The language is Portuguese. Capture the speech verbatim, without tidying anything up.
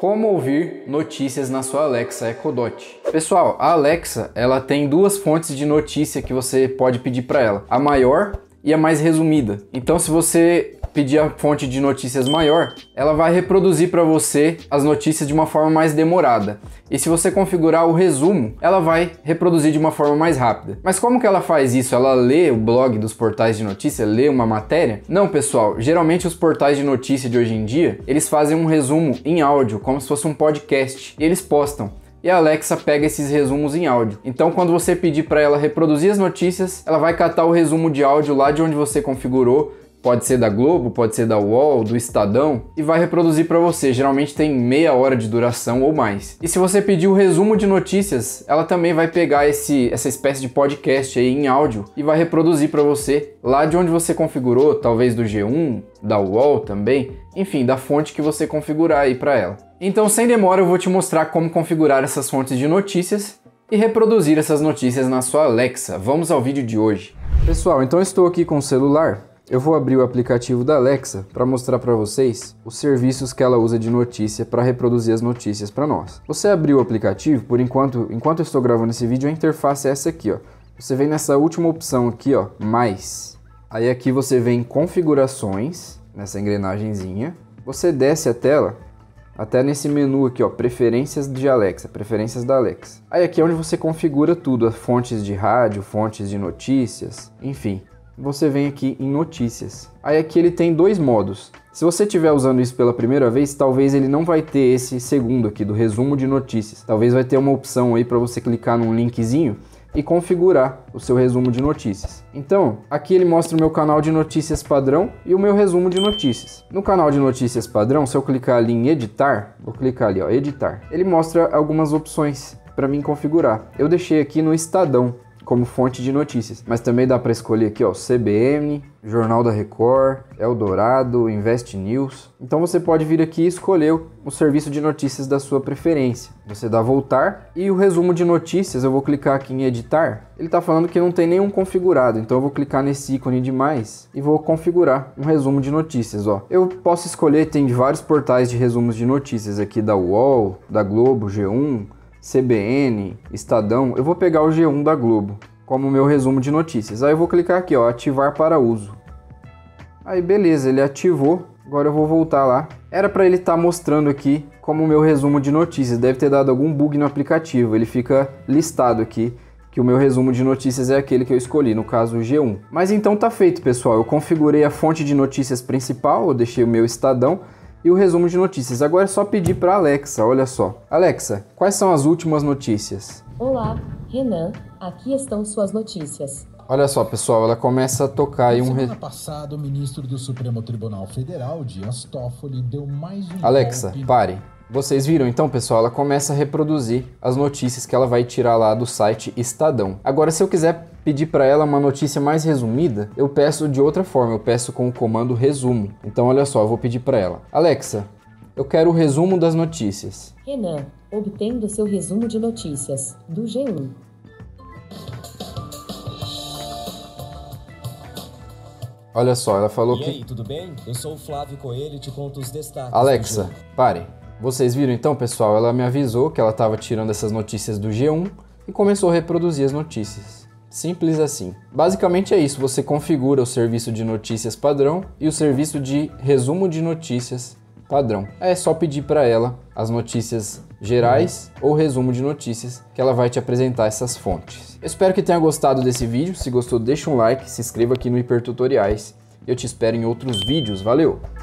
Como ouvir notícias na sua Alexa Echo Dot. Pessoal, a Alexa, ela tem duas fontes de notícia que você pode pedir para ela. A maior e a mais resumida. Então, se você pedir a fonte de notícias maior, ela vai reproduzir para você as notícias de uma forma mais demorada. E se você configurar o resumo, ela vai reproduzir de uma forma mais rápida. Mas como que ela faz isso? Ela lê o blog dos portais de notícia, lê uma matéria? Não, pessoal. Geralmente os portais de notícia de hoje em dia, eles fazem um resumo em áudio, como se fosse um podcast, e eles postam. E a Alexa pega esses resumos em áudio. Então, quando você pedir para ela reproduzir as notícias, ela vai catar o resumo de áudio lá de onde você configurou. Pode ser da Globo, pode ser da U O L, do Estadão, e vai reproduzir para você. Geralmente tem meia hora de duração ou mais. E se você pedir o resumo de notícias, ela também vai pegar esse, essa espécie de podcast aí em áudio e vai reproduzir para você lá de onde você configurou, talvez do G um, da U O L também, enfim, da fonte que você configurar aí para ela. Então, sem demora, eu vou te mostrar como configurar essas fontes de notícias e reproduzir essas notícias na sua Alexa. Vamos ao vídeo de hoje. Pessoal, então eu estou aqui com o celular. Eu vou abrir o aplicativo da Alexa para mostrar para vocês os serviços que ela usa de notícia para reproduzir as notícias para nós. Você abriu o aplicativo, por enquanto, enquanto eu estou gravando esse vídeo, a interface é essa aqui, ó. Você vem nessa última opção aqui, ó, mais. Aí aqui você vem em configurações, nessa engrenagenzinha. Você desce a tela até nesse menu aqui, ó, preferências de Alexa, preferências da Alexa. Aí aqui é onde você configura tudo, as fontes de rádio, fontes de notícias, enfim. Você vem aqui em notícias. Aí aqui ele tem dois modos. Se você estiver usando isso pela primeira vez, talvez ele não vai ter esse segundo aqui do resumo de notícias. Talvez vai ter uma opção aí para você clicar num linkzinho e configurar o seu resumo de notícias. Então, aqui ele mostra o meu canal de notícias padrão e o meu resumo de notícias. No canal de notícias padrão, se eu clicar ali em editar, vou clicar ali, ó, editar. Ele mostra algumas opções para mim configurar. Eu deixei aqui no Estadão como fonte de notícias, mas também dá para escolher aqui, ó, C B N, Jornal da Record, Eldorado, Invest News. Então você pode vir aqui e escolher o serviço de notícias da sua preferência. Você dá voltar e o resumo de notícias, eu vou clicar aqui em editar. Ele está falando que não tem nenhum configurado, então eu vou clicar nesse ícone de mais e vou configurar um resumo de notícias, ó. Eu posso escolher, tem vários portais de resumos de notícias aqui da U O L, da Globo, G um, C B N, Estadão. Eu vou pegar o G um da Globo como meu resumo de notícias. Aí eu vou clicar aqui, ó, ativar para uso. Aí beleza, ele ativou. Agora eu vou voltar lá. Era para ele estar tá mostrando aqui como meu resumo de notícias. Deve ter dado algum bug no aplicativo. Ele fica listado aqui que o meu resumo de notícias é aquele que eu escolhi, no caso o G um. Mas então tá feito, pessoal. Eu configurei a fonte de notícias principal, eu deixei o meu Estadão e o resumo de notícias. Agora é só pedir para Alexa, olha só. Alexa, quais são as últimas notícias? Olá, Renan, aqui estão suas notícias. Olha só, pessoal, ela começa a tocar aí um... Na semana passada, o ministro do Supremo Tribunal Federal, Dias Toffoli, deu mais um Alexa, golpe... pare. Vocês viram então, pessoal? Ela começa a reproduzir as notícias que ela vai tirar lá do site Estadão. Agora, se eu quiser pedir para ela uma notícia mais resumida, eu peço de outra forma, eu peço com o comando resumo. Então, olha só, eu vou pedir para ela. Alexa, eu quero o resumo das notícias. Renan, obtendo seu resumo de notícias, do G um. Olha só, ela falou e que... E aí, tudo bem? Eu sou o Flávio Coelho e te conto os destaques. Alexa, pare. Vocês viram então, pessoal? Ela me avisou que ela estava tirando essas notícias do G um e começou a reproduzir as notícias. Simples assim. Basicamente é isso, você configura o serviço de notícias padrão e o serviço de resumo de notícias padrão. É só pedir para ela as notícias gerais ou resumo de notícias que ela vai te apresentar essas fontes. Eu espero que tenha gostado desse vídeo. Se gostou, deixa um like, se inscreva aqui no Hipertutoriais. Eu te espero em outros vídeos. Valeu!